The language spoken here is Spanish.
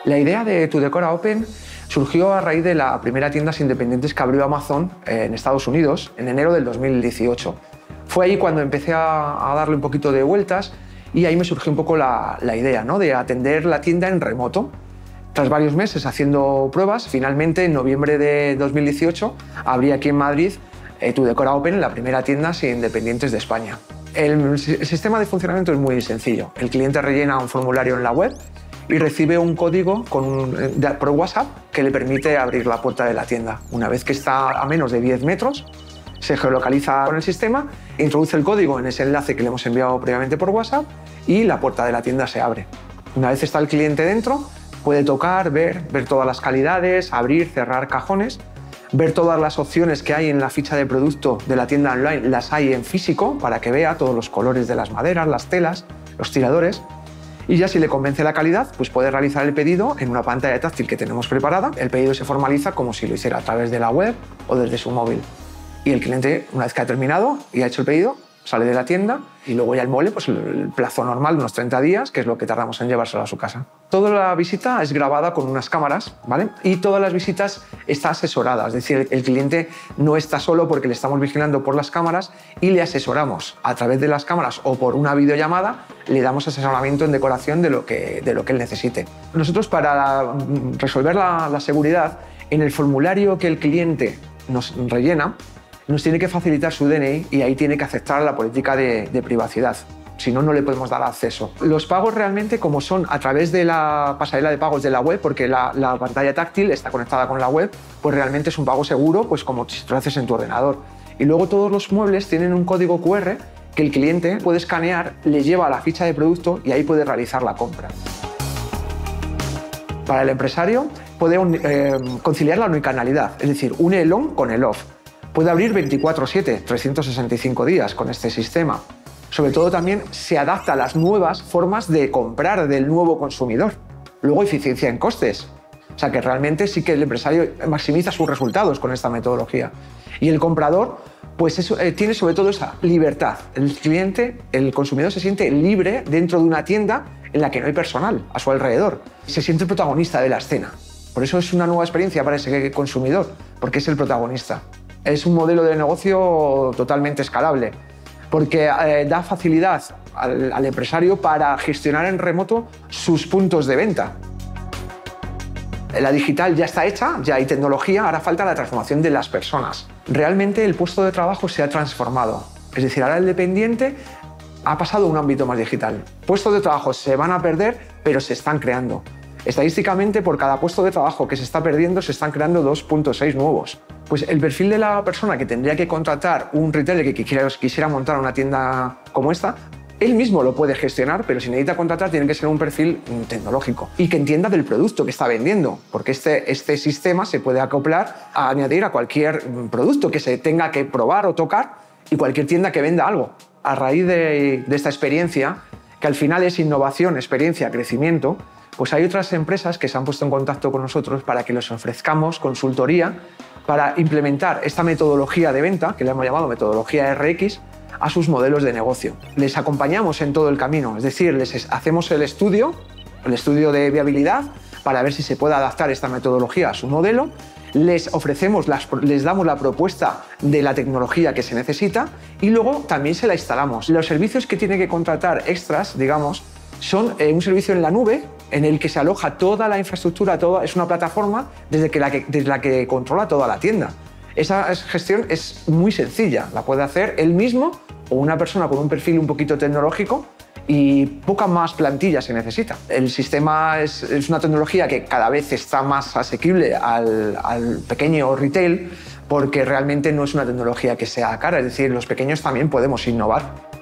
La idea de Tu Decora Open surgió a raíz de la primera tiendas independientes que abrió Amazon en Estados Unidos en enero del 2018. Fue ahí cuando empecé a darle un poquito de vueltas y ahí me surgió un poco la idea, ¿no?, de atender la tienda en remoto. Tras varios meses haciendo pruebas, finalmente en noviembre de 2018 abrí aquí en Madrid Tu Decora Open, la primera tienda independientes de España. El sistema de funcionamiento es muy sencillo. El cliente rellena un formulario en la web y recibe un código por WhatsApp que le permite abrir la puerta de la tienda. Una vez que está a menos de 10 metros, se geolocaliza con el sistema, introduce el código en ese enlace que le hemos enviado previamente por WhatsApp y la puerta de la tienda se abre. Una vez está el cliente dentro, puede tocar, ver todas las calidades, abrir, cerrar cajones, ver todas las opciones que hay en la ficha de producto de la tienda online, las hay en físico para que vea todos los colores de las maderas, las telas, los tiradores. Y ya si le convence la calidad, pues puede realizar el pedido en una pantalla táctil que tenemos preparada. El pedido se formaliza como si lo hiciera a través de la web o desde su móvil. Y el cliente, una vez que ha terminado y ha hecho el pedido, sale de la tienda y luego ya el mueble, pues el plazo normal, unos 30 días, que es lo que tardamos en llevárselo a su casa. Toda la visita es grabada con unas cámaras, ¿vale? Y todas las visitas están asesoradas, es decir, el cliente no está solo porque le estamos vigilando por las cámaras y le asesoramos a través de las cámaras o por una videollamada, le damos asesoramiento en decoración de lo que él necesite. Nosotros, para resolver la seguridad, en el formulario que el cliente nos rellena, nos tiene que facilitar su DNI y ahí tiene que aceptar la política de privacidad. Si no, no le podemos dar acceso. Los pagos realmente, como son a través de la pasarela de pagos de la web, porque la pantalla táctil está conectada con la web, pues realmente es un pago seguro, pues como si lo haces en tu ordenador. Y luego todos los muebles tienen un código QR que el cliente puede escanear, le lleva a la ficha de producto y ahí puede realizar la compra. Para el empresario puede conciliar la unicanalidad, es decir, une el on con el off. Puede abrir 24/7, 365 días con este sistema. Sobre todo también se adapta a las nuevas formas de comprar del nuevo consumidor. Luego eficiencia en costes. O sea que realmente sí que el empresario maximiza sus resultados con esta metodología. Y el comprador pues tiene sobre todo esa libertad. El cliente, el consumidor se siente libre dentro de una tienda en la que no hay personal a su alrededor. Se siente protagonista de la escena. Por eso es una nueva experiencia para ese consumidor, porque es el protagonista. Es un modelo de negocio totalmente escalable, porque da facilidad al empresario para gestionar en remoto sus puntos de venta. La digital ya está hecha, ya hay tecnología, ahora falta la transformación de las personas. Realmente el puesto de trabajo se ha transformado, es decir, ahora el dependiente ha pasado a un ámbito más digital. Puestos de trabajo se van a perder, pero se están creando. Estadísticamente, por cada puesto de trabajo que se está perdiendo, se están creando 2.6 nuevos. Pues el perfil de la persona que tendría que contratar un retailer que quisiera montar una tienda como esta, él mismo lo puede gestionar, pero si necesita contratar tiene que ser un perfil tecnológico y que entienda del producto que está vendiendo, porque este sistema se puede acoplar a añadir a cualquier producto que se tenga que probar o tocar y cualquier tienda que venda algo. A raíz de esta experiencia, que al final es innovación, experiencia, crecimiento, pues hay otras empresas que se han puesto en contacto con nosotros para que les ofrezcamos consultoría para implementar esta metodología de venta, que le hemos llamado metodología RX, a sus modelos de negocio. Les acompañamos en todo el camino, es decir, les hacemos el estudio de viabilidad para ver si se puede adaptar esta metodología a su modelo, les damos la propuesta de la tecnología que se necesita y luego también se la instalamos. Los servicios que tiene que contratar extras, digamos, son un servicio en la nube en el que se aloja toda la infraestructura, es una plataforma desde la que controla toda la tienda. Esa gestión es muy sencilla, la puede hacer él mismo o una persona con un perfil un poquito tecnológico y poca más plantilla se necesita. El sistema es una tecnología que cada vez está más asequible al pequeño retail porque realmente no es una tecnología que sea cara, es decir, los pequeños también podemos innovar.